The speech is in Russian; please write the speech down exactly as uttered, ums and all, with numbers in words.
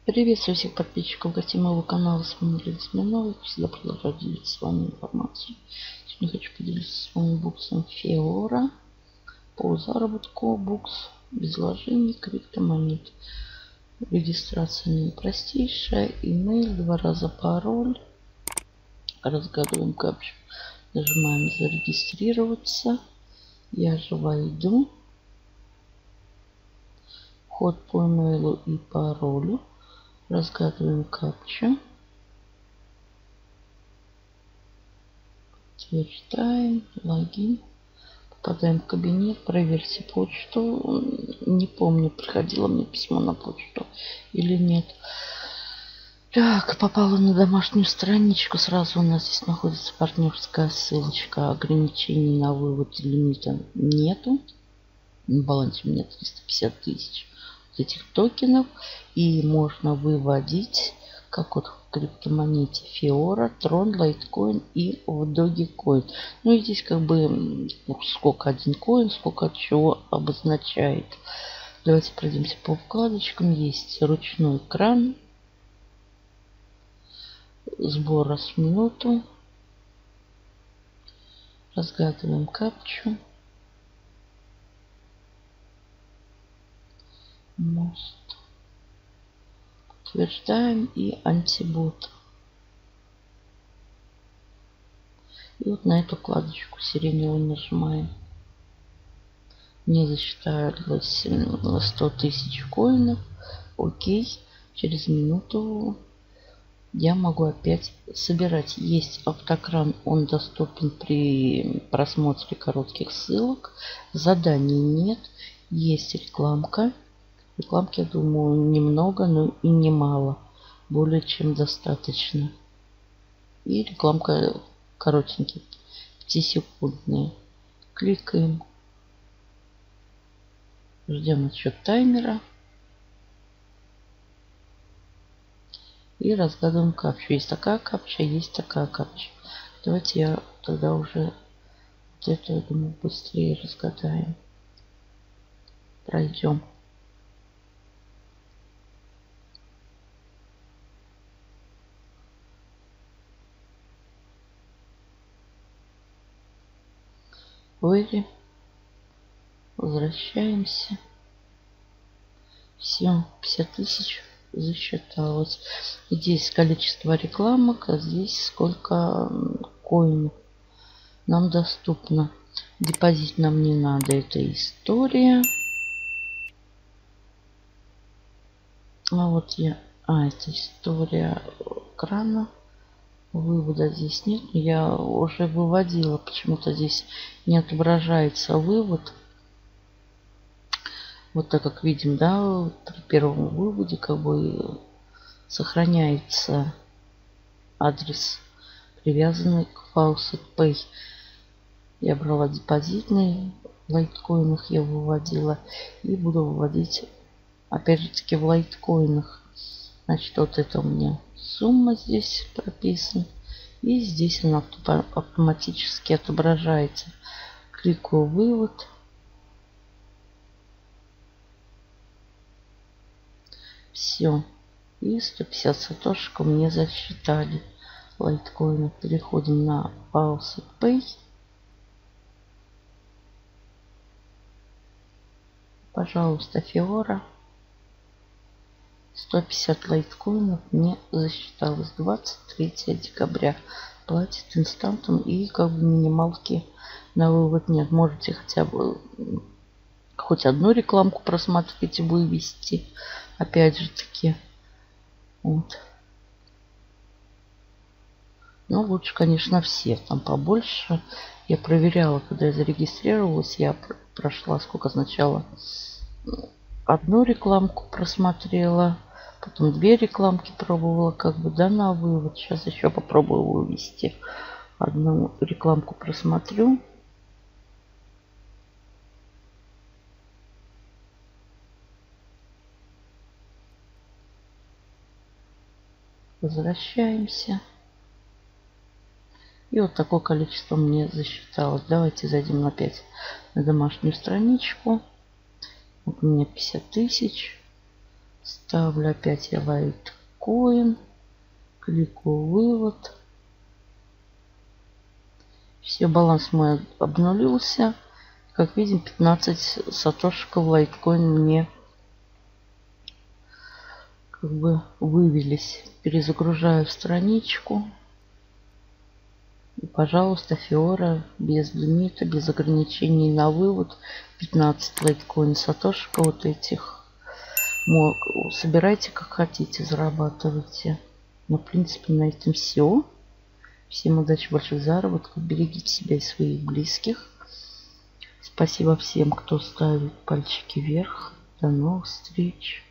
Приветствую всех подписчиков, гостей моего канала. С вами Лена Смирнова. Всегда продолжаю делиться с вами информацией. Сегодня хочу поделиться с вами буксом Феора по заработку. Букс без вложений, криптомонет. Регистрация не простейшая. Имейл, два раза пароль. Разгадываем капчу. Нажимаем зарегистрироваться. Я же войду. Вход по имейлу и паролю. Разгадываем капчу. Подтверждаем. Логин. Попадаем в кабинет. Проверьте почту. Не помню, приходило мне письмо на почту или нет. Так, попала на домашнюю страничку. Сразу у нас здесь находится партнерская ссылочка. Ограничений на вывод лимита нету. На балансе у меня триста пятьдесят тысяч этих токенов. И можно выводить, как вот в криптомонете Феора, Трон, Лайткоин и в Dogecoin. Ну и здесь как бы сколько один коин, сколько от чего обозначает. Давайте пройдемся по вкладочкам. Есть ручной экран. Сбор раз в минуту. Разгадываем капчу. Мост. Подтверждаем и антибот. И вот на эту вкладочку сиреневую нажимаем. Мне засчиталось сто тысяч коинов. Окей. Через минуту я могу опять собирать. Есть автокран. Он доступен при просмотре коротких ссылок. Заданий нет. Есть рекламка. Рекламки, я думаю, немного, но и немало. Более чем достаточно. И рекламка коротенькие, пятисекундные. Кликаем. Ждем отсчет таймера. И разгадываем капчу. Есть такая капча, есть такая капча. Давайте я тогда уже вот это, я думаю, быстрее разгадаем. Пройдем. Выйдем. Возвращаемся. Все, пятьдесят тысяч засчиталось. Здесь количество рекламок, а здесь сколько коинов нам доступно. Депозит нам не надо, это история. А вот я... А, это история крана. Вывода здесь нет. Я уже выводила. Почему-то здесь не отображается вывод. Вот так как видим, да, при первом выводе как бы сохраняется адрес, привязанный к Faucet Pay. Я брала депозитный, в лайткоинах я выводила. И буду выводить опять же таки в лайткоинах. Значит, вот это у меня сумма здесь прописана. И здесь она автоматически отображается. Кликаю вывод. Все. И сто пятьдесят сатошек мне засчитали. Лайткоины. Переходим на Faucet Pay. Пожалуйста, Феора. сто пятьдесят лайткоинов мне засчиталось. двадцать третьего декабря. Платит инстантом. И как бы минималки на вывод нет. Можете хотя бы хоть одну рекламку просмотреть и вывести. Опять же таки. Вот. Ну, лучше, конечно, все. Там побольше. Я проверяла, когда я зарегистрировалась. Я прошла сколько сначала. Одну рекламку просмотрела. Потом две рекламки пробовала. Как бы, да, на вывод. Сейчас еще попробую вывести. Одну рекламку просмотрю. Возвращаемся. И вот такое количество мне засчиталось. Давайте зайдем опять на домашнюю страничку. Вот у меня пятьдесят тысяч. Ставлю опять я лайткоин. Кликаю вывод. Все, баланс мой обнулился. Как видим, пятнадцать сатошиков лайткоин мне как бы вывелись. Перезагружаю страничку. И, пожалуйста, Фиора без лимита, без ограничений на вывод. пятнадцать лайткоин сатошика вот этих. Собирайте как хотите, зарабатывайте. Но, в принципе, на этом все. Всем удачи, больших заработков. Берегите себя и своих близких. Спасибо всем, кто ставит пальчики вверх. До новых встреч.